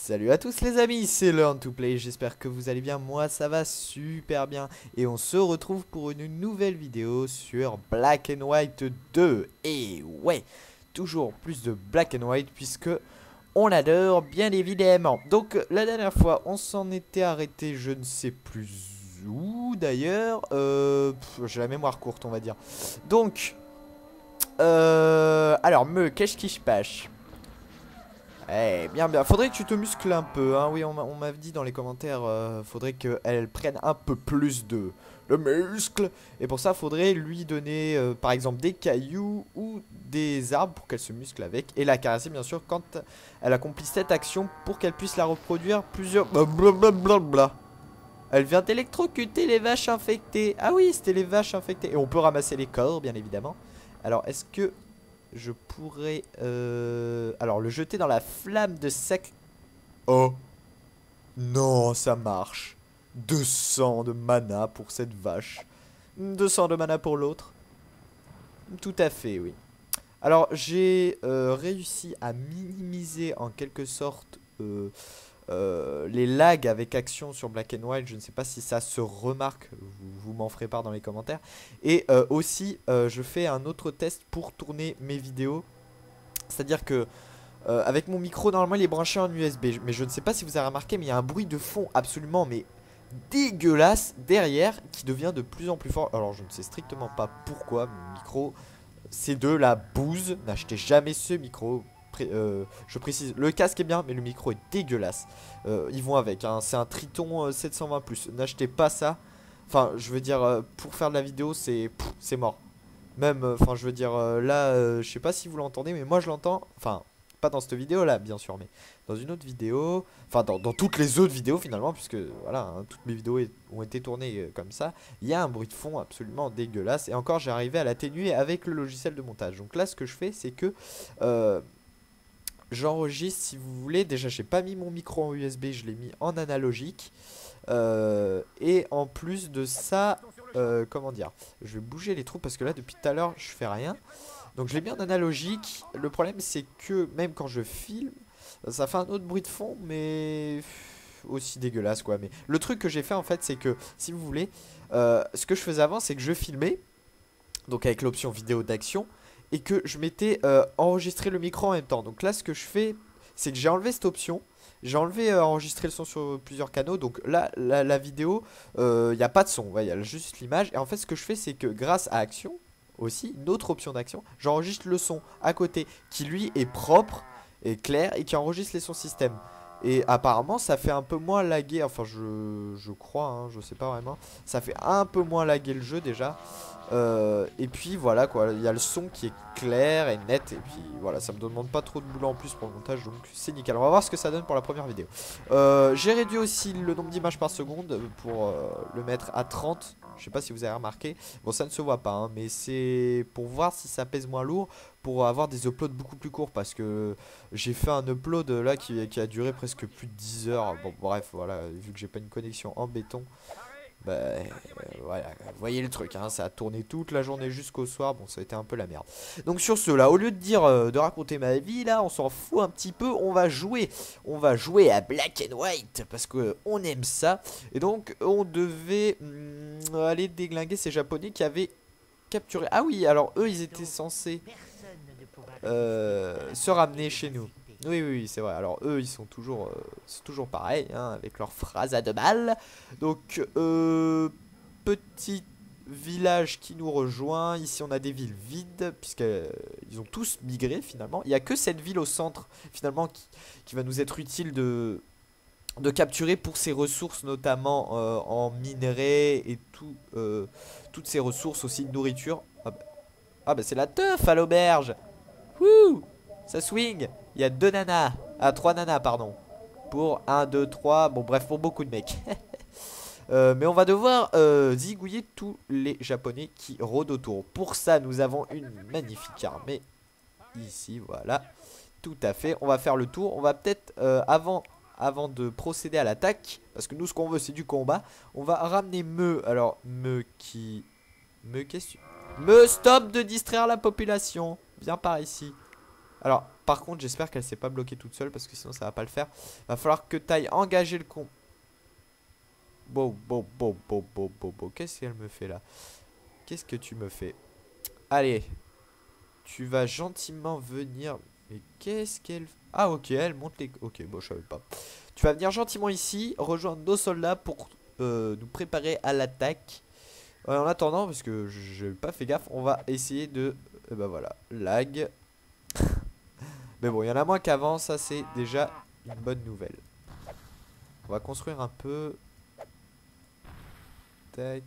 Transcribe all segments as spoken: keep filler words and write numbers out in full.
Salut à tous les amis, c'est Learn to Play, j'espère que vous allez bien, moi ça va super bien. Et on se retrouve pour une nouvelle vidéo sur Black and White deux. Et ouais, toujours plus de Black and White puisque on l'adore bien évidemment. Donc la dernière fois on s'en était arrêté, je ne sais plus où d'ailleurs, euh, j'ai la mémoire courte on va dire. Donc, euh, alors me, qu'est-ce qui se passe? Eh bien bien, faudrait que tu te muscles un peu hein. Oui, on m'a dit dans les commentaires, euh, faudrait qu'elle prenne un peu plus de, de muscle. Et pour ça faudrait lui donner euh, par exemple des cailloux ou des arbres pour qu'elle se muscle avec. Et la caresser bien sûr quand elle accomplit cette action pour qu'elle puisse la reproduire plusieurs... Blablabla. Elle vient d'électrocuter les vaches infectées. Ah oui, c'était les vaches infectées. Et on peut ramasser les corps bien évidemment. Alors est-ce que... je pourrais euh... alors le jeter dans la flamme de sac. Oh non, ça marche. Deux cents de mana pour cette vache, deux cents de mana pour l'autre. Tout à fait, oui. Alors j'ai euh, réussi à minimiser en quelque sorte euh, euh, les lags avec action sur Black and White. Je ne sais pas si ça se remarque, vous, vous m'en ferez part dans les commentaires. Et euh, aussi euh, je fais un autre test pour tourner mes vidéos. C'est à dire que euh, avec mon micro normalement il est branché en U S B. Mais je ne sais pas si vous avez remarqué, mais il y a un bruit de fond absolument mais dégueulasse derrière qui devient de plus en plus fort. Alors je ne sais strictement pas pourquoi. Mon micro, c'est de la bouse. N'achetez jamais ce micro. Euh, je précise, le casque est bien mais le micro est dégueulasse. euh, Ils vont avec hein. C'est un Triton euh, sept cent vingt plus. N'achetez pas ça. Enfin je veux dire euh, pour faire de la vidéo c'est c'est mort. Même enfin euh, je veux dire euh, là euh, je sais pas si vous l'entendez mais moi je l'entends. Enfin pas dans cette vidéo là bien sûr mais dans une autre vidéo. Enfin dans, dans toutes les autres vidéos finalement. Puisque voilà hein, toutes mes vidéos ont été tournées euh, comme ça. Il y a un bruit de fond absolument dégueulasse. Et encore j'ai arrivé à l'atténuer avec le logiciel de montage. Donc là ce que je fais c'est que euh, j'enregistre si vous voulez. Déjà j'ai pas mis mon micro en U S B, je l'ai mis en analogique. euh, Et en plus de ça euh, comment dire, je vais bouger les trous parce que là depuis tout à l'heure je fais rien. Donc je l'ai mis en analogique. Le problème c'est que même quand je filme ça fait un autre bruit de fond mais aussi dégueulasse quoi. Mais le truc que j'ai fait en fait c'est que si vous voulez euh, ce que je faisais avant c'est que je filmais donc avec l'option vidéo d'action et que je m'étais euh, enregistré le micro en même temps. Donc là ce que je fais c'est que j'ai enlevé cette option. J'ai enlevé euh, enregistrer le son sur plusieurs canaux. Donc là la, la vidéo il euh, n'y a pas de son, il y a juste l'image. Et en fait ce que je fais c'est que grâce à action aussi, une autre option d'action, j'enregistre le son à côté qui lui est propre et clair et qui enregistre les sons système. Et apparemment ça fait un peu moins laguer. Enfin je, je crois hein, je sais pas vraiment. Ça fait un peu moins laguer le jeu déjà. Euh, et puis voilà quoi, il y a le son qui est clair et net. Et puis voilà, ça me demande pas trop de boulot en plus pour le montage. Donc c'est nickel, on va voir ce que ça donne pour la première vidéo. euh, J'ai réduit aussi le nombre d'images par seconde pour euh, le mettre à trente. Je sais pas si vous avez remarqué. Bon ça ne se voit pas hein, mais c'est pour voir si ça pèse moins lourd. Pour avoir des uploads beaucoup plus courts. Parce que j'ai fait un upload là qui, qui a duré presque plus de dix heures. Bon bref voilà, vu que j'ai pas une connexion en béton, bah euh, voilà, vous voyez le truc hein, ça a tourné toute la journée jusqu'au soir. Bon ça a été un peu la merde. Donc sur ce là, au lieu de dire euh, de raconter ma vie là, on s'en fout un petit peu. On va jouer, on va jouer à Black and White parce que euh, on aime ça. Et donc on devait hum, aller déglinguer ces japonais qui avaient capturé. Ah oui, alors eux ils étaient censés euh, se ramener chez nous. Oui, oui, oui c'est vrai. Alors eux, ils sont toujours, euh, c'est toujours pareil, hein, avec leur phrase à deux balles. Donc, euh, petit village qui nous rejoint. Ici, on a des villes vides, puisqu'ils euh, ont tous migré finalement. Il n'y a que cette ville au centre, finalement, qui, qui va nous être utile de, de capturer pour ses ressources, notamment euh, en minerais et tout, euh, toutes ces ressources aussi de nourriture. Ah bah, ah bah c'est la teuf à l'auberge. Wouh, ça swing. Il y a deux nanas. Ah, trois nanas, pardon. Pour un, deux, trois. Bon, bref, pour beaucoup de mecs. euh, mais on va devoir euh, zigouiller tous les japonais qui rôdent autour. Pour ça, nous avons une magnifique armée. Ici, voilà. Tout à fait. On va faire le tour. On va peut-être, euh, avant, avant de procéder à l'attaque, parce que nous, ce qu'on veut, c'est du combat. On va ramener Me. Alors, Me qui... Me, qu'est-ce que... Me, stop de distraire la population. Viens par ici. Alors, par contre, j'espère qu'elle s'est pas bloquée toute seule parce que sinon ça va pas le faire. Va falloir que tu ailles engager le con. Bon, bon, bon, bon, bon, bon, bon. Qu'est-ce qu'elle me fait là? Qu'est-ce que tu me fais? Allez. Tu vas gentiment venir. Mais qu'est-ce qu'elle... Ah, ok, elle monte les... Ok, bon, je savais pas. Tu vas venir gentiment ici, rejoindre nos soldats pour euh, nous préparer à l'attaque. En attendant, parce que j'ai pas fait gaffe, on va essayer de... Et bah voilà, lag. Mais bon, il y en a moins qu'avant, ça c'est déjà une bonne nouvelle. On va construire un peu. Tac.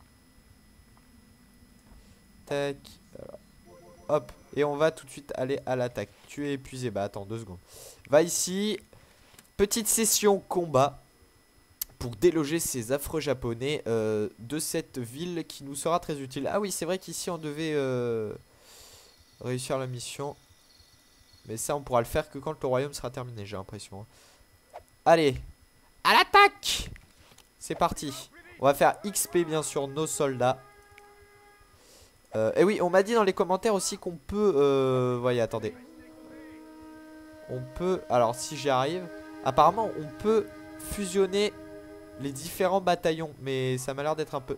Tac. Voilà. Hop. Et on va tout de suite aller à l'attaque. Tu es épuisé. Bah attends, deux secondes. Va ici. Petite session combat. Pour déloger ces affreux japonais euh, de cette ville qui nous sera très utile. Ah oui, c'est vrai qu'ici on devait euh, réussir la mission. Mais ça on pourra le faire que quand le royaume sera terminé, j'ai l'impression. Allez, à l'attaque! C'est parti. On va faire X P bien sûr nos soldats. euh, Et oui, on m'a dit dans les commentaires aussi qu'on peut euh, voyez, attendez. On peut, alors si j'y arrive, apparemment on peut fusionner les différents bataillons. Mais ça m'a l'air d'être un peu...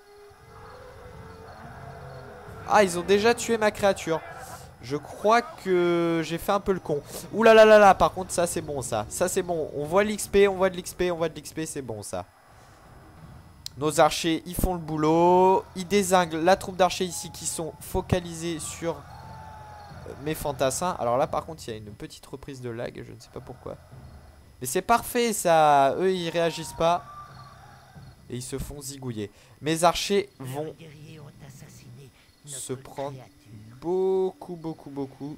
Ah, ils ont déjà tué ma créature. Je crois que j'ai fait un peu le con. Ouh là là là là, par contre ça c'est bon ça. Ça c'est bon, on voit l'X P, on voit de l'X P, on voit de l'X P, c'est bon ça. Nos archers, ils font le boulot. Ils dézinguent la troupe d'archers ici qui sont focalisés sur mes fantassins. Alors là par contre il y a une petite reprise de lag, je ne sais pas pourquoi. Mais c'est parfait ça, eux ils réagissent pas. Et ils se font zigouiller. Mes archers vont se prendre beaucoup, beaucoup, beaucoup.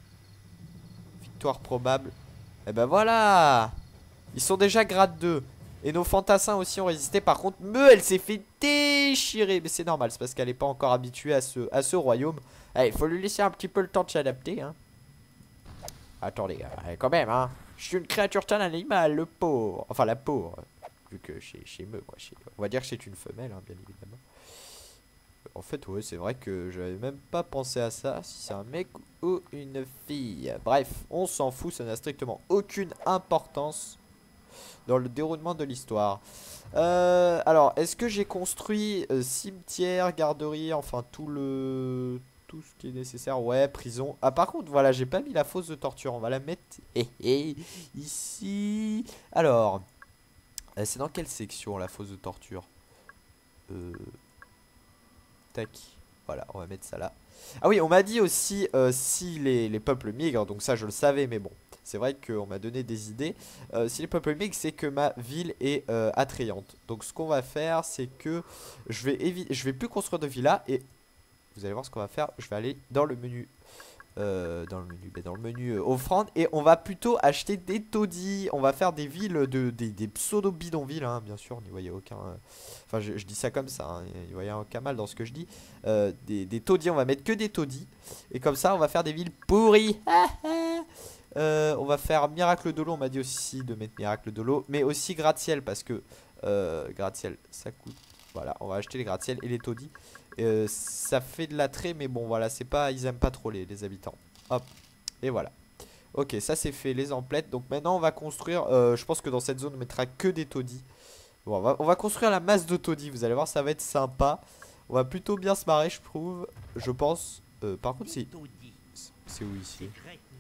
Victoire probable. Et ben voilà. Ils sont déjà grade deux. Et nos fantassins aussi ont résisté. Par contre, Meu, elle s'est fait déchirer. Mais c'est normal, c'est parce qu'elle n'est pas encore habituée à ce, à ce royaume. Allez, il faut lui laisser un petit peu le temps de s'adapter. Hein. Attendez, euh, quand même, hein. Je suis une créature tan animal, le pauvre. Enfin, la pauvre. Vu que chez, chez Meu, quoi. Chez, on va dire que c'est une femelle, hein, bien évidemment. En fait, ouais, c'est vrai que j'avais même pas pensé à ça. Si c'est un mec ou une fille. Bref, on s'en fout, ça n'a strictement aucune importance dans le déroulement de l'histoire. Euh, alors, est-ce que j'ai construit euh, cimetière, garderie, enfin tout le... tout ce qui est nécessaire? Ouais, prison. Ah, par contre, voilà, j'ai pas mis la fosse de torture. On va la mettre eh, eh, ici. Alors, euh, c'est dans quelle section la fosse de torture? Euh... Tac, voilà, on va mettre ça là. Ah oui, on m'a dit aussi euh, si les, les peuples migrent, donc ça je le savais, mais bon, c'est vrai qu'on m'a donné des idées. euh, Si les peuples migrent, c'est que ma ville est euh, attrayante. Donc ce qu'on va faire, c'est que je vais éviter, je vais plus construire de villa. Et vous allez voir ce qu'on va faire. Je vais aller dans le menu euh, dans le menu, dans le menu euh, offrande, et on va plutôt acheter des taudis. On va faire des villes, de, des, des pseudo bidonvilles, hein, bien sûr, n'y voyez aucun... Euh, enfin, je, je dis ça comme ça, hein, n'y voyez aucun mal dans ce que je dis. euh, des, des taudis, on va mettre que des taudis. Et comme ça, on va faire des villes pourries. euh, On va faire miracle de l'eau, on m'a dit aussi de mettre miracle de l'eau. Mais aussi gratte-ciel, parce que euh, gratte-ciel, ça coûte... Voilà, on va acheter les gratte-ciel et les taudis. Euh, ça fait de l'attrait, mais bon voilà, c'est pas, ils aiment pas trop les, les habitants. Hop, et voilà. Ok, ça c'est fait, les emplettes. Donc maintenant on va construire, euh, je pense que dans cette zone on mettra que des taudis. Bon, on va, on va construire la masse de taudis, vous allez voir, ça va être sympa. On va plutôt bien se marrer, je trouve, je pense. euh, Par contre c'est... C'est où ici?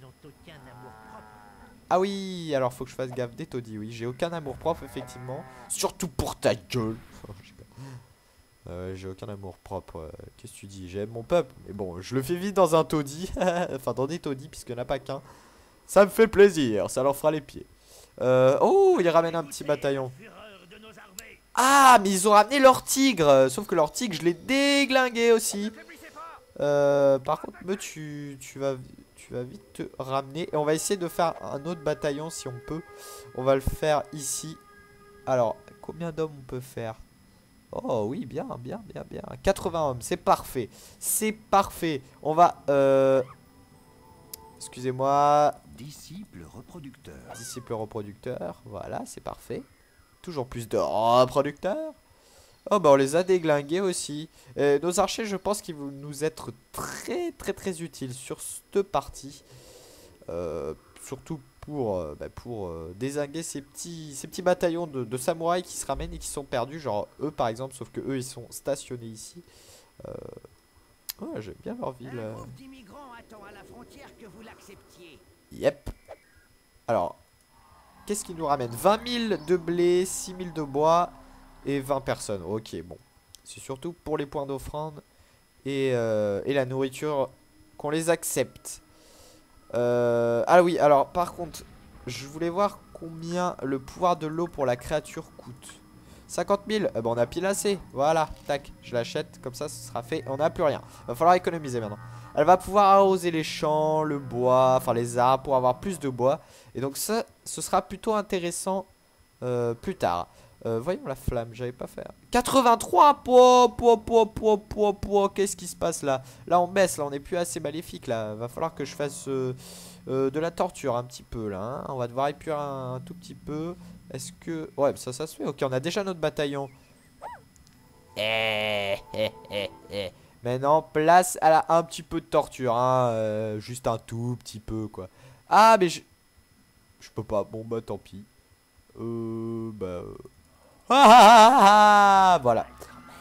Ah oui, alors faut que je fasse gaffe des taudis, oui. J'ai aucun amour propre, effectivement. Surtout pour ta gueule. Euh, j'ai aucun amour propre. euh, Qu'est-ce que tu dis? J'aime mon peuple. Mais bon, je le fais vite dans un taudis. Enfin, dans des taudis, puisqu'il n'y en a pas qu'un. Ça me fait plaisir. Ça leur fera les pieds. euh, Oh, ils ramènent un petit bataillon. Ah, mais ils ont ramené leur tigre. Sauf que leur tigre, je l'ai déglingué aussi. euh, Par contre, me, tu, tu, vas, tu vas vite te ramener. Et on va essayer de faire un autre bataillon si on peut. On va le faire ici. Alors, combien d'hommes on peut faire? Oh oui, bien, bien, bien, bien. quatre-vingts hommes, c'est parfait. C'est parfait. On va... Euh... Excusez-moi. Disciple reproducteur. Disciple reproducteur. Voilà, c'est parfait. Toujours plus de reproducteurs. Oh bah on les a déglingués aussi. euh, Nos archers, je pense qu'ils vont nous être très très très utiles sur cette partie. Euh, surtout pour, euh, bah, pour euh, dézinguer ces petits, ces petits bataillons de, de samouraïs qui se ramènent et qui sont perdus. Genre eux par exemple, sauf que eux ils sont stationnés ici. Euh, ouais, j'aime bien leur ville. Un groupe d'immigrants attend à la frontière que vous l'acceptiez. Yep. Alors, qu'est-ce qui nous ramène? Vingt mille de blé, six mille de bois et vingt personnes. Ok, bon. C'est surtout pour les points d'offrande et, euh, et la nourriture qu'on les accepte. Euh, ah oui, alors par contre, je voulais voir combien le pouvoir de l'eau pour la créature coûte. cinquante mille, eh ben on a pile assez. Voilà, tac, je l'achète, comme ça ce sera fait. On n'a plus rien. Va falloir économiser maintenant. Elle va pouvoir arroser les champs, le bois, enfin les arbres pour avoir plus de bois. Et donc ça, ce sera plutôt intéressant euh, plus tard. Euh, voyons la flamme, j'avais pas fait. quatre-vingt-trois, po, po, po, po, po, po. Qu'est-ce qui se passe là? Là on baisse, là on est plus assez maléfique là. Va falloir que je fasse euh, euh, de la torture un petit peu là. Hein. On va devoir épurer un, un tout petit peu. Est-ce que... Ouais, ça, ça se fait. Ok, on a déjà notre bataillon. Eh, eh, eh, eh. Maintenant, place à la, un petit peu de torture. Hein. Euh, juste un tout petit peu, quoi. Ah, mais je... Je peux pas. Bon, bah, tant pis. Euh... Bah... Euh... Ah, ah, ah, ah, voilà.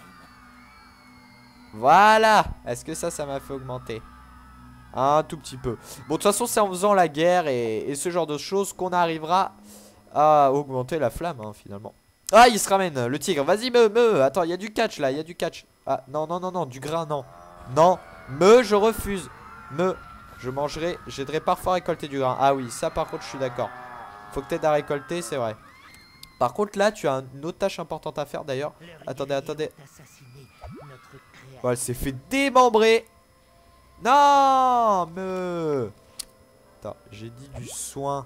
Voilà. Est-ce que ça, ça m'a fait augmenter? Un tout petit peu. Bon, de toute façon, c'est en faisant la guerre et, et ce genre de choses qu'on arrivera à augmenter la flamme, hein, finalement. Ah, il se ramène, le tigre. Vas-y, me, me. Attends, il y a du catch, là. Il y a du catch. Ah, non, non, non, non. Du grain, non. Non. Me, je refuse. Me. Je mangerai. J'aiderai parfois à récolter du grain. Ah oui, ça, par contre, je suis d'accord. Faut que t'aides à récolter, c'est vrai. Par contre, là, tu as une autre tâche importante à faire, d'ailleurs. Attendez, attendez. Oh, elle s'est fait démembrer. Non, me. Attends, j'ai dit du soin.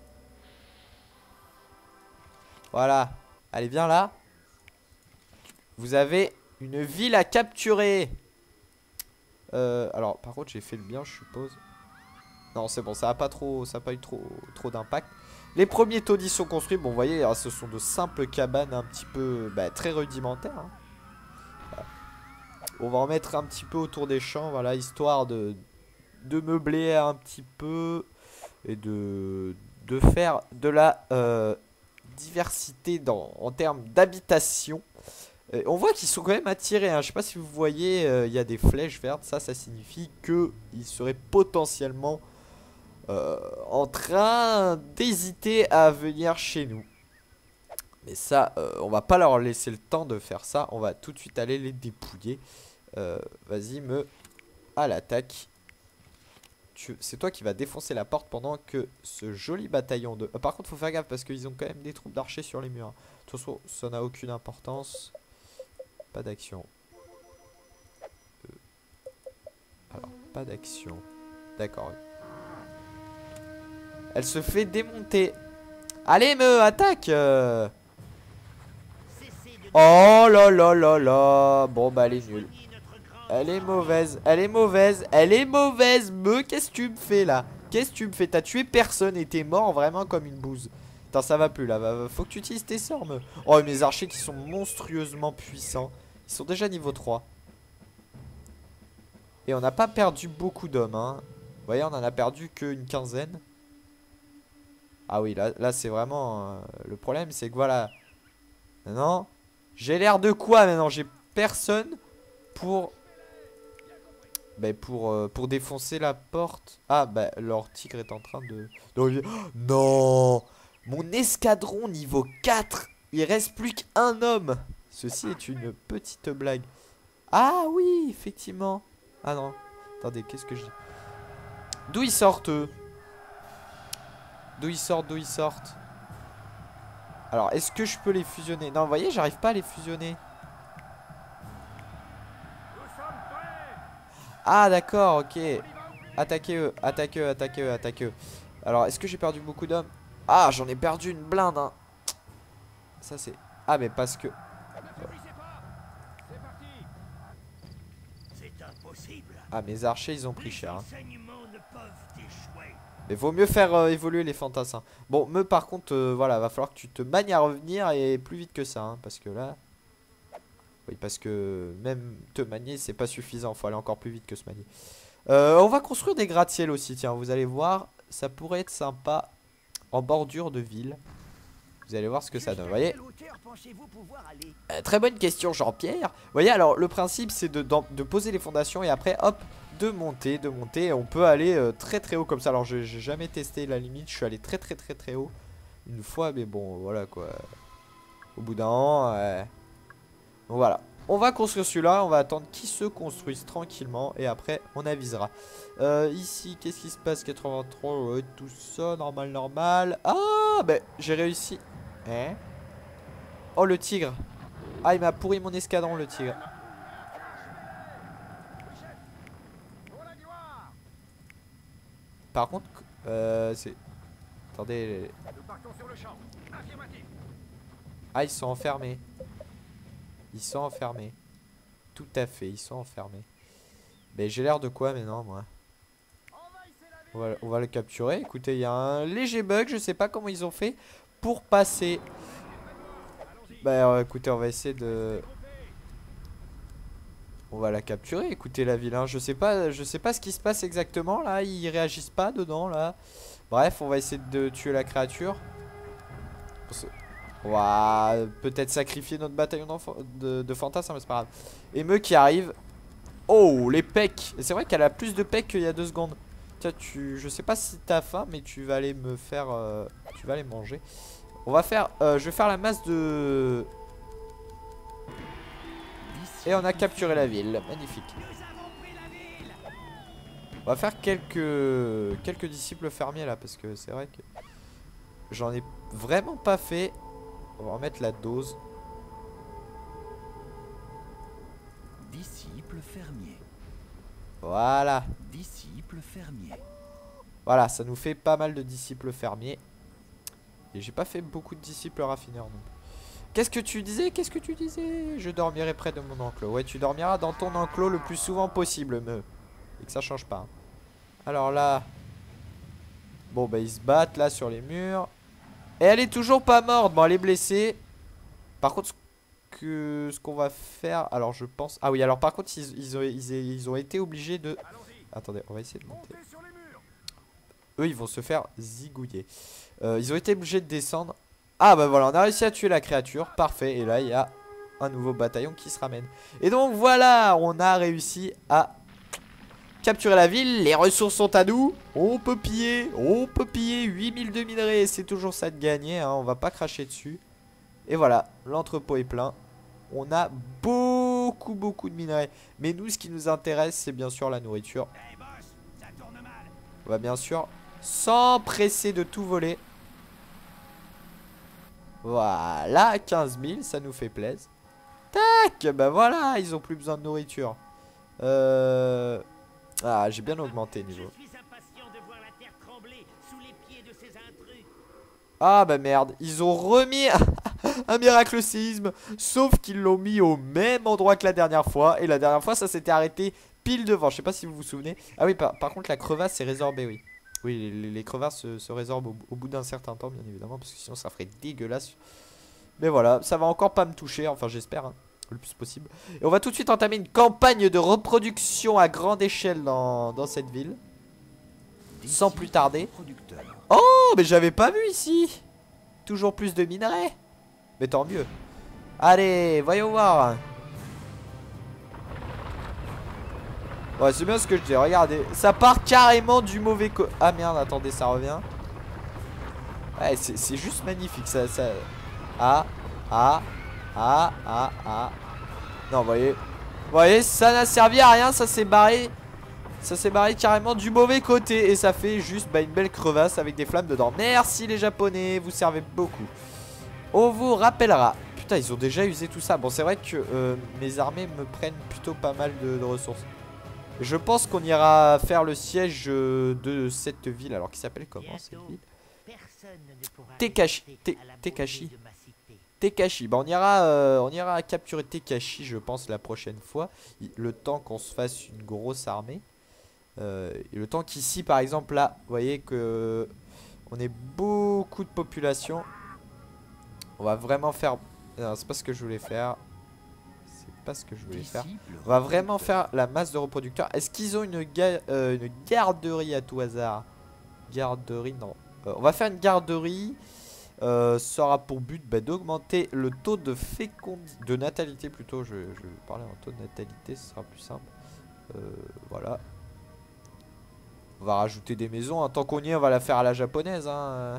Voilà. Allez, viens là. Vous avez une ville à capturer. Euh, alors, par contre, j'ai fait le bien, je suppose. Non, c'est bon, ça a pas trop, ça a pas eu trop, trop d'impact. Les premiers taudis sont construits. Bon, vous voyez, ce sont de simples cabanes un petit peu, bah, très rudimentaires. Hein. Voilà. On va en mettre un petit peu autour des champs, voilà, histoire de, de meubler un petit peu et de, de faire de la euh, diversité dans, en termes d'habitation. Euh, on voit qu'ils sont quand même attirés, hein. Je sais pas si vous voyez, il euh, y a des flèches vertes, ça, ça signifie qu'ils seraient potentiellement euh, en train d'hésiter à venir chez nous. Mais ça, euh, on va pas leur laisser le temps de faire ça, on va tout de suite aller les dépouiller. Euh, Vas-y, me à l'attaque. C'est toi qui vas défoncer la porte pendant que ce joli bataillon de... Euh, par contre, faut faire gaffe parce qu'ils ont quand même des troupes d'archers sur les murs. De toute façon, ça n'a aucune importance. Pas d'action. Euh... Alors, pas d'action. D'accord. Elle se fait démonter. Allez, me attaque euh... Oh là là là là. Bon, bah, elle est nulle. Elle est mauvaise, elle est mauvaise, elle est mauvaise. Me, qu'est-ce que tu me fais là? Qu'est-ce que tu me fais? T'as tué personne et t'es mort vraiment comme une bouse. Attends, ça va plus là, faut que tu utilises tes sorts, me. Oh, mes archers qui sont monstrueusement puissants. Ils sont déjà niveau trois. Et on n'a pas perdu beaucoup d'hommes, hein. Vous voyez, on en a perdu qu'une quinzaine. Ah oui, là, là c'est vraiment... Euh, le problème, c'est que voilà. Maintenant, j'ai l'air de quoi maintenant? J'ai personne pour... Bah pour, euh, pour défoncer la porte. Ah bah leur tigre est en train de... de... Oh, non. Mon escadron niveau quatre. Il reste plus qu'un homme. Ceci est une petite blague. Ah oui, effectivement. Ah non. Attendez, qu'est-ce que je dis? D'où ils sortent eux? D'où ils sortent, d'où ils sortent? Alors, est-ce que je peux les fusionner? Non, vous voyez, j'arrive pas à les fusionner. Ah d'accord, ok. Attaquez eux, attaquez eux, attaquez eux, attaquez eux. Alors, est-ce que j'ai perdu beaucoup d'hommes? Ah, j'en ai perdu une blinde, hein. Ça c'est... Ah, mais parce que... Ah, mes archers, ils ont pris cher, hein. Mais vaut mieux faire euh, évoluer les fantassins. Bon, me par contre, euh, voilà, va falloir que tu te manies à revenir et plus vite que ça, hein, parce que là... Oui, parce que même te manier, c'est pas suffisant. Faut aller encore plus vite que se manier. Euh, on va construire des gratte-ciel aussi, tiens, vous allez voir. ça pourrait être sympa en bordure de ville. Vous allez voir ce que ça donne, vous voyez. Euh, très bonne question Jean-Pierre. Vous voyez, alors le principe c'est de, de poser les fondations et après hop, de monter, de monter. On peut aller euh, très très haut comme ça. Alors j'ai jamais testé la limite, je suis allé très très très très haut une fois, mais bon voilà quoi. Au bout d'un an, euh... donc voilà. On va construire celui-là, on va attendre qu'il se construise tranquillement et après on avisera. Euh, ici, qu'est-ce qui se passe? quatre-vingt-trois, ouais, tout ça, normal, normal. Ah, ben j'ai réussi. Hein? Oh, le tigre. Ah, il m'a pourri mon escadron, le tigre. Par contre, euh, c'est... Attendez. Ah, ils sont enfermés. Ils sont enfermés. Tout à fait, ils sont enfermés. Mais j'ai l'air de quoi maintenant, moi? On va, on va le capturer. Écoutez, il y a un léger bug. Je sais pas comment ils ont fait pour passer. Bah euh, écoutez, on va essayer de... On va la capturer. Écoutez la ville, hein. Je sais pas, je sais pas ce qui se passe exactement là. Ils réagissent pas dedans là. Bref, on va essayer de tuer la créature. Ouah, peut-être sacrifier notre bataillon de, de fantasmes, mais c'est pas grave. Émeu qui arrive. Oh, les pecs. Et c'est vrai qu'elle a plus de pecs qu'il y a deux secondes. Tiens, tu, je sais pas si t'as faim, mais tu vas aller me faire, euh, tu vas aller manger. On va faire, euh, je vais faire la masse de... Et on a capturé la ville, magnifique. On va faire quelques, quelques disciples fermiers là, parce que c'est vrai que j'en ai vraiment pas fait. On va remettre la dose. Disciple fermier. Voilà. Disciple fermier. Voilà, ça nous fait pas mal de disciples fermiers. Et j'ai pas fait beaucoup de disciples raffineurs non plus. Qu'est-ce que tu disais? Qu'est-ce que tu disais? Je dormirai près de mon enclos. Ouais, tu dormiras dans ton enclos le plus souvent possible, me. Et que ça change pas. Alors là. Bon, bah ils se battent là sur les murs. Et elle est toujours pas morte. Bon, elle est blessée. Par contre, ce que ce qu'on va faire... Alors, je pense... Ah oui, alors par contre, ils, ils, ont, ils, ils ont été obligés de... Attendez, on va essayer de monter. Eux, ils vont se faire zigouiller. Euh, ils ont été obligés de descendre. Ah bah voilà, on a réussi à tuer la créature. Parfait. Et là, il y a un nouveau bataillon qui se ramène. Et donc, voilà, on a réussi à... capturer la ville, les ressources sont à nous. On peut piller, on peut piller huit mille de minerais, c'est toujours ça de gagner, hein, on va pas cracher dessus. Et voilà, l'entrepôt est plein. On a beaucoup beaucoup de minerais. Mais nous, ce qui nous intéresse, c'est bien sûr la nourriture. On va bien sûr s'empresser de tout voler. Voilà, quinze mille, ça nous fait plaisir. Tac, bah voilà, ils ont plus besoin de nourriture. Euh... Ah, j'ai bien augmenté niveau. Ah bah merde, ils ont remis un miracle séisme. Sauf qu'ils l'ont mis au même endroit que la dernière fois. Et la dernière fois, ça s'était arrêté pile devant. Je sais pas si vous vous souvenez. Ah oui, par, par contre, la crevasse s'est résorbée, oui. Oui, les, les crevasses se, se résorbent au, au bout d'un certain temps, bien évidemment. Parce que sinon, ça ferait dégueulasse. Mais voilà, ça va encore pas me toucher. Enfin, j'espère, hein, le plus possible. Et on va tout de suite entamer une campagne de reproduction à grande échelle dans, dans cette ville. Sans plus tarder. Oh, mais j'avais pas vu ici. Toujours plus de minerais. Mais tant mieux. Allez, voyons voir. Ouais, c'est bien ce que je dis. Regardez, ça part carrément du mauvais co... Ah merde, attendez, ça revient. Ouais, c'est juste magnifique. Ça, ça... Ah, ah, ah, ah, ah. Non, vous voyez. Vous voyez, ça n'a servi à rien. Ça s'est barré. Ça s'est barré carrément du mauvais côté. Et ça fait juste bah, une belle crevasse avec des flammes dedans. Merci les japonais, vous servez beaucoup. On vous rappellera. Putain, ils ont déjà usé tout ça. Bon, c'est vrai que euh, mes armées me prennent plutôt pas mal de, de ressources. Je pense qu'on ira faire le siège euh, de cette ville. Alors, qui s'appelle comment cette ville? Tekashi. Tekashi. Tekashi. Bah, on ira, euh, on ira capturer Tekashi, je pense, la prochaine fois. Le temps qu'on se fasse une grosse armée. Euh, et le temps qu'ici par exemple là vous voyez que on est beaucoup de population. On va vraiment faire... Non, c'est pas ce que je voulais faire. C'est pas ce que je voulais faire. On va vraiment faire la masse de reproducteurs. Est-ce qu'ils ont une, ga euh, une garderie à tout hasard? garderie, non. Euh, on va faire une garderie. Euh, ça aura pour but bah, d'augmenter le taux de fécondité, de natalité plutôt. Je, je vais parler en taux de natalité, ce sera plus simple. Euh, voilà. On va rajouter des maisons. Hein. Tant qu'on y est, on va la faire à la japonaise. Hein.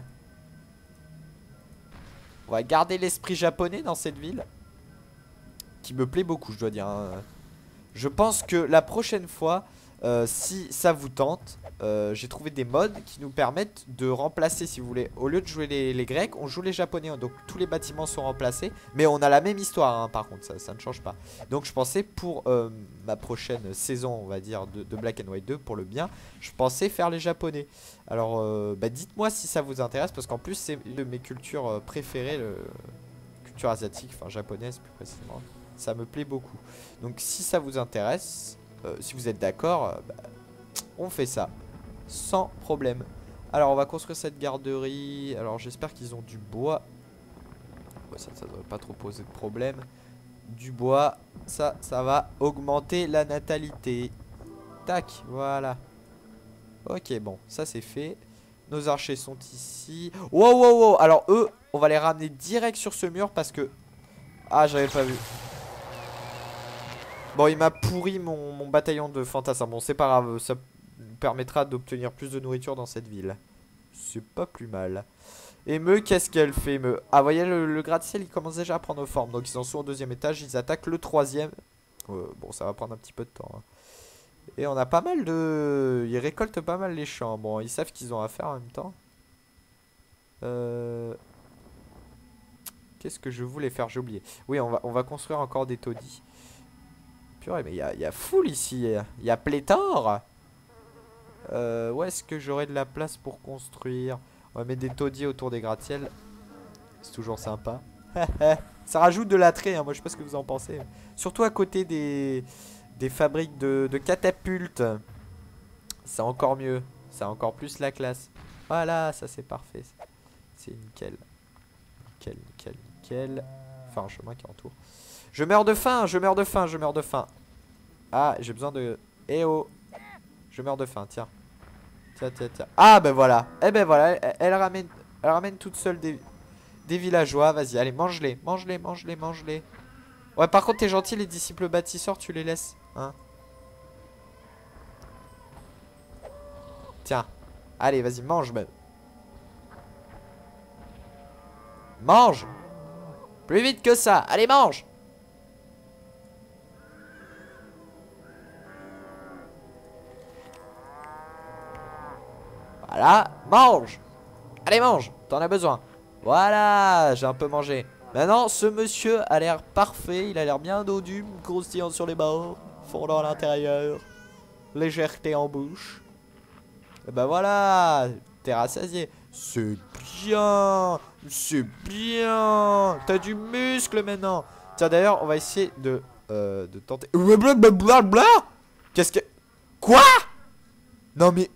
On va garder l'esprit japonais dans cette ville. Qui me plaît beaucoup, je dois dire. Hein. Je pense que la prochaine fois, euh, si ça vous tente, euh, j'ai trouvé des mods qui nous permettent de remplacer, si vous voulez, au lieu de jouer les, les Grecs, on joue les Japonais. Hein. Donc tous les bâtiments sont remplacés. Mais on a la même histoire, hein, par contre, ça, ça ne change pas. Donc je pensais pour euh, ma prochaine saison, on va dire, de, de Black and White deux, pour le bien, je pensais faire les Japonais. Alors euh, bah, dites-moi si ça vous intéresse, parce qu'en plus c'est une de mes cultures euh, préférées, le... culture asiatique, enfin japonaise plus précisément. Ça me plaît beaucoup. Donc si ça vous intéresse, euh, si vous êtes d'accord, euh, bah, on fait ça. Sans problème. Alors on va construire cette garderie. Alors j'espère qu'ils ont du bois. Ouais, ça ne devrait pas trop poser de problème. Du bois, ça, ça va augmenter la natalité. Tac, voilà. Ok, bon, ça c'est fait. Nos archers sont ici. Wow, wow, wow. Alors eux, on va les ramener direct sur ce mur parce que... Ah, j'avais pas vu. Bon, il m'a pourri mon, mon bataillon de fantassins. Bon, c'est pas grave, ça nous permettra d'obtenir plus de nourriture dans cette ville. C'est pas plus mal. Et me, qu'est-ce qu'elle fait, me? Ah, vous voyez, le, le gratte-ciel, il commence déjà à prendre forme. Donc, ils en sont au deuxième étage, ils attaquent le troisième. Euh, bon, ça va prendre un petit peu de temps. Hein. Et on a pas mal de... Ils récoltent pas mal les champs. Bon, ils savent qu'ils ont à faire en même temps. Euh... Qu'est-ce que je voulais faire? J'ai oublié. Oui, on va, on va construire encore des taudis. Purée, mais il y a, y a foule ici. Il y a pléthore. Euh, où est-ce que j'aurai de la place pour construire? On va mettre des taudis autour des gratte-ciel. C'est toujours sympa. Ça rajoute de l'attrait, hein. Moi je sais pas ce que vous en pensez. Surtout à côté des, des fabriques de, de catapultes. C'est encore mieux. Ça a encore plus la classe. Voilà, ça c'est parfait. C'est nickel. Nickel, nickel, nickel. Enfin un chemin qui entoure. Je meurs de faim, je meurs de faim, je meurs de faim. Ah, j'ai besoin de... Eh oh. Je meurs de faim, tiens. Tiens, tiens, tiens. Ah, ben voilà. Eh ben voilà, elle, elle ramène, elle ramène toute seule des, des villageois. Vas-y, allez, mange-les, mange-les, mange-les, mange-les. Ouais, par contre, t'es gentil, les disciples bâtisseurs, tu les laisses. Hein. Tiens. Allez, vas-y, mange même. Mange. Plus vite que ça. Allez, mange. Voilà, mange. Allez, mange, t'en as besoin. Voilà, j'ai un peu mangé. Maintenant, ce monsieur a l'air parfait. Il a l'air bien dodu, croustillant sur les bords, fondant à l'intérieur, légèreté en bouche. Et ben voilà, t'es rassasié. C'est bien, c'est bien. T'as du muscle maintenant. Tiens, d'ailleurs, on va essayer de, euh, de tenter. Qu'est-ce que... Quoi? Non mais...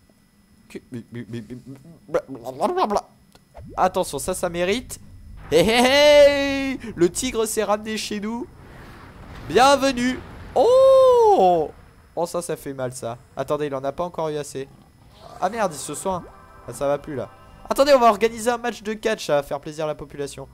Attention, ça, ça mérite. Hé hé hé. Le tigre s'est ramené chez nous. Bienvenue. Oh. Oh, ça, ça fait mal, ça. Attendez, il en a pas encore eu assez. Ah merde, il se soigne. Ah, ça va plus, là. Attendez, on va organiser un match de catch. Ça va faire plaisir à la population.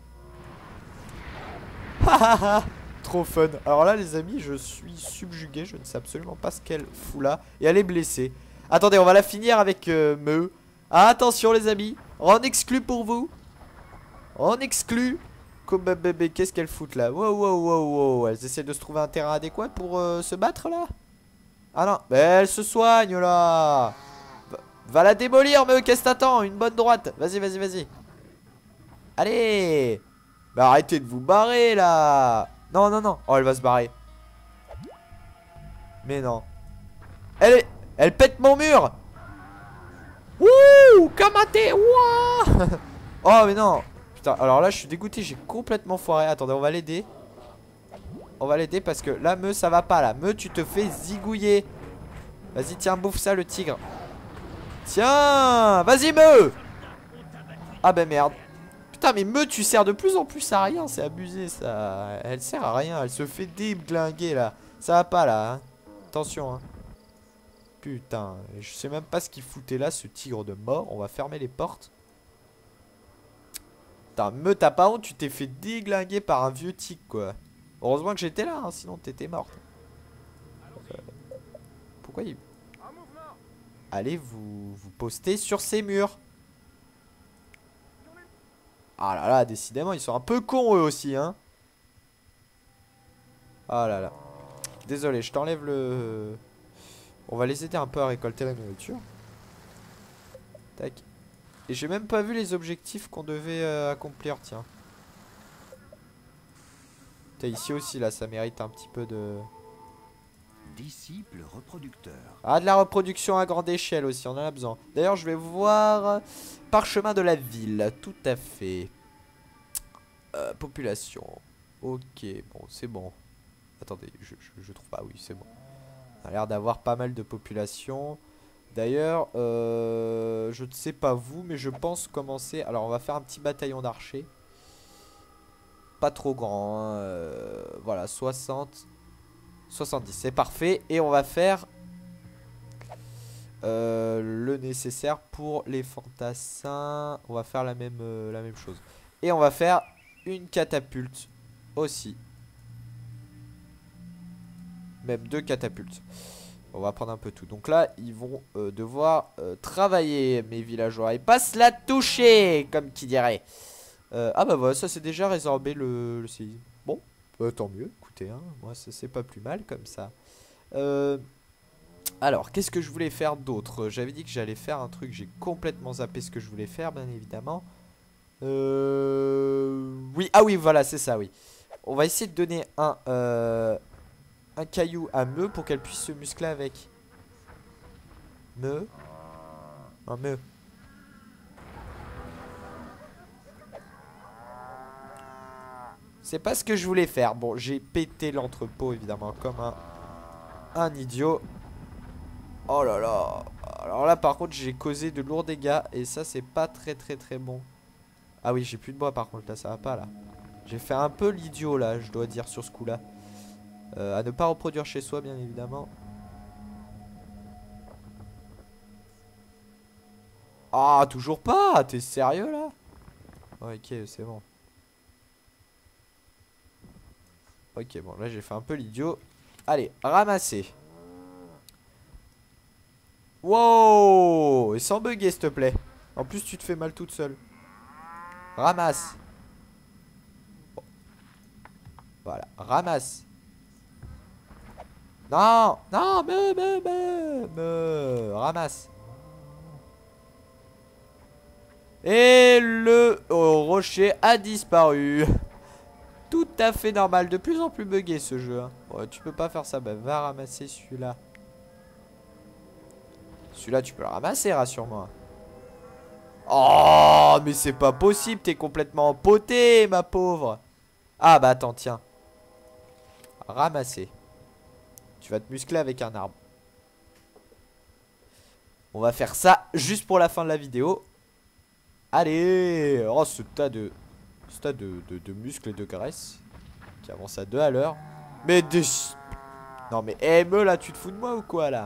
Trop fun. Alors là, les amis, je suis subjugué. Je ne sais absolument pas ce qu'elle fout là. Et elle est blessée. Attendez, on va la finir avec euh, me. Ah, attention les amis, on exclut pour vous. On exclut. Qu'est-ce qu'elle fout là? Wow, wow, wow, wow. Elles essaient de se trouver un terrain adéquat pour euh, se battre là. Ah non, mais elle se soigne là. Va, va la démolir, me. Qu'est-ce que t'attends? Une bonne droite. Vas-y, vas-y, vas-y. Allez. Bah arrêtez de vous barrer là. Non, non, non. Oh, elle va se barrer. Mais non. Elle est... Elle pète mon mur. Wouh, Kamate. Wouah. Oh mais non. Putain, alors là je suis dégoûté, j'ai complètement foiré. Attendez, on va l'aider. On va l'aider parce que là, me, ça va pas là. Me, tu te fais zigouiller. Vas-y, tiens, bouffe ça le tigre. Tiens, vas-y me. Ah bah merde. Putain, mais me, tu sers de plus en plus à rien. C'est abusé ça. Elle sert à rien, elle se fait déglinguer là. Ça va pas là, hein. Attention, hein. Putain, je sais même pas ce qu'il foutait là, ce tigre de mort. On va fermer les portes. Putain, me t'as pas honte, tu t'es fait déglinguer par un vieux tigre, quoi. Heureusement que j'étais là, hein, sinon t'étais morte. Euh, pourquoi il... Allez vous, vous poster sur ces murs. Ah là là, décidément, ils sont un peu cons eux aussi, hein. Ah là là. Désolé, je t'enlève le... On va les aider un peu à récolter la nourriture. Tac. Et j'ai même pas vu les objectifs qu'on devait euh, accomplir, tiens. T'as ici aussi, là, ça mérite un petit peu de... Disciple reproducteur. Ah, de la reproduction à grande échelle aussi, on en a besoin. D'ailleurs, je vais voir... Parchemin de la ville, tout à fait. Euh, population. Ok, bon, c'est bon. Attendez, je, je, je trouve pas, oui, c'est bon. On a l'air d'avoir pas mal de population. D'ailleurs, euh, je ne sais pas vous, mais je pense commencer... Alors, on va faire un petit bataillon d'archers. Pas trop grand, hein, euh, voilà, soixante, soixante-dix, c'est parfait. Et on va faire euh, le nécessaire pour les fantassins. On va faire la même, euh, la même chose. Et on va faire une catapulte aussi. Même deux catapultes. On va prendre un peu tout. Donc là, ils vont euh, devoir euh, travailler, mes villageois. Et pas se la toucher, comme qui dirait. Euh, ah bah voilà, ça c'est déjà résorbé le, le séisme. Bon, bah, tant mieux. Écoutez, hein, moi c'est pas plus mal comme ça. Euh, alors, qu'est-ce que je voulais faire d'autre? J'avais dit que j'allais faire un truc. J'ai complètement zappé ce que je voulais faire, bien évidemment. Euh, oui, ah oui, voilà, c'est ça, oui. On va essayer de donner un... Euh, un caillou à Me pour qu'elle puisse se muscler avec. Me. Un Me. C'est pas ce que je voulais faire. Bon, j'ai pété l'entrepôt évidemment comme un, un idiot. Oh là là. Alors là par contre j'ai causé de lourds dégâts. Et ça c'est pas très très très bon. Ah oui, j'ai plus de bois par contre là, ça va pas là. J'ai fait un peu l'idiot là, je dois dire, sur ce coup là. Euh, à ne pas reproduire chez soi, bien évidemment. Ah, toujours pas. T'es sérieux là? Ok, c'est bon. Ok, bon, là j'ai fait un peu l'idiot. Allez, ramasser. Wow. Et sans bugger, s'il te plaît. En plus, tu te fais mal toute seule. Ramasse. Bon. Voilà, ramasse. Non, non, me, me, me, me, ramasse. Et le rocher a disparu. Tout à fait normal, de plus en plus buggé ce jeu. Hein. Ouais, tu peux pas faire ça, bah va ramasser celui-là. Celui-là tu peux le ramasser, rassure-moi. Oh, mais c'est pas possible, t'es complètement empoté, ma pauvre. Ah bah attends, tiens. Ramasser. Tu vas te muscler avec un arbre. On va faire ça juste pour la fin de la vidéo. Allez. Oh, ce tas de Ce tas de, de, de muscles et de graisse qui avance à deux à l'heure. Mais des... Non mais hey, me là, tu te fous de moi ou quoi là?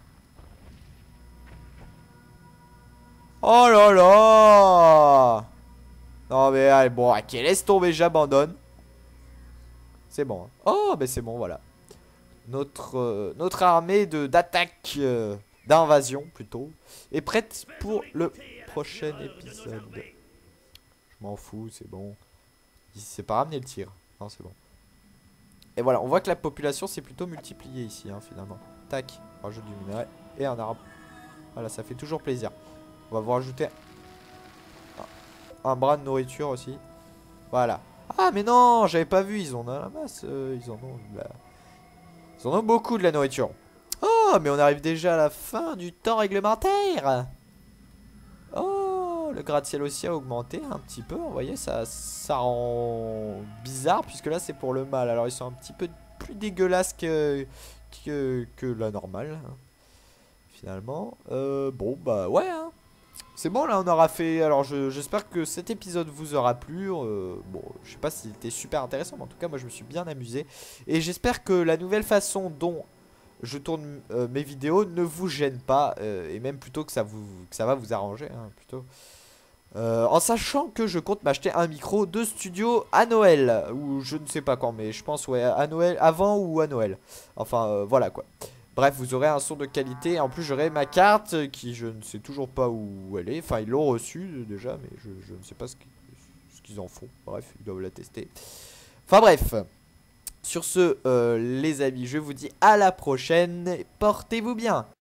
Oh là là. Non mais allez, bon, ok, laisse tomber, j'abandonne. C'est bon, hein. Oh mais c'est bon, voilà. Notre, euh, notre armée de d'attaque, euh, d'invasion plutôt, est prête pour le prochain épisode. Je m'en fous, c'est bon. Il s'est pas ramené le tir. Non, c'est bon. Et voilà, on voit que la population s'est plutôt multipliée ici, hein, finalement. Tac, on rajoute du minerai et un arbre. Voilà, ça fait toujours plaisir. On va vous rajouter un, un bras de nourriture aussi. Voilà. Ah, mais non, j'avais pas vu, ils en ont la masse. Euh, ils en ont de la... Ils en ont beaucoup de la nourriture. Oh, mais on arrive déjà à la fin du temps réglementaire. Oh, le gratte-ciel aussi a augmenté un petit peu. Vous voyez, ça, ça rend bizarre puisque là c'est pour le mal. Alors ils sont un petit peu plus dégueulasses que, que, que la normale. Hein, finalement. Euh, bon, bah ouais. Hein. C'est bon, là on aura fait... Alors j'espère que cet épisode vous aura plu. euh, Bon, je sais pas s'il était super intéressant, mais en tout cas moi je me suis bien amusé. Et j'espère que la nouvelle façon dont je tourne euh, mes vidéos ne vous gêne pas. euh, et même plutôt que ça, vous, que ça va vous arranger. Hein, plutôt. Euh, en sachant que je compte m'acheter un micro de studio à Noël. Ou je ne sais pas quand, mais je pense ouais à Noël, avant ou à Noël. Enfin euh, voilà quoi. Bref, vous aurez un son de qualité. En plus, j'aurai ma carte qui je ne sais toujours pas où elle est. Enfin, ils l'ont reçue déjà, mais je, je ne sais pas ce qu'ils en font. Bref, ils doivent la tester. Enfin bref. Sur ce, euh, les amis, je vous dis à la prochaine. Portez-vous bien.